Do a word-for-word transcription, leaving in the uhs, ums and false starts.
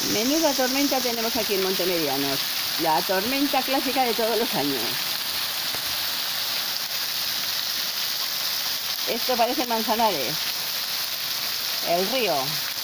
Menuda tormenta tenemos aquí en Montemedianos. La tormenta clásica de todos los años. Esto parece Manzanares, el río.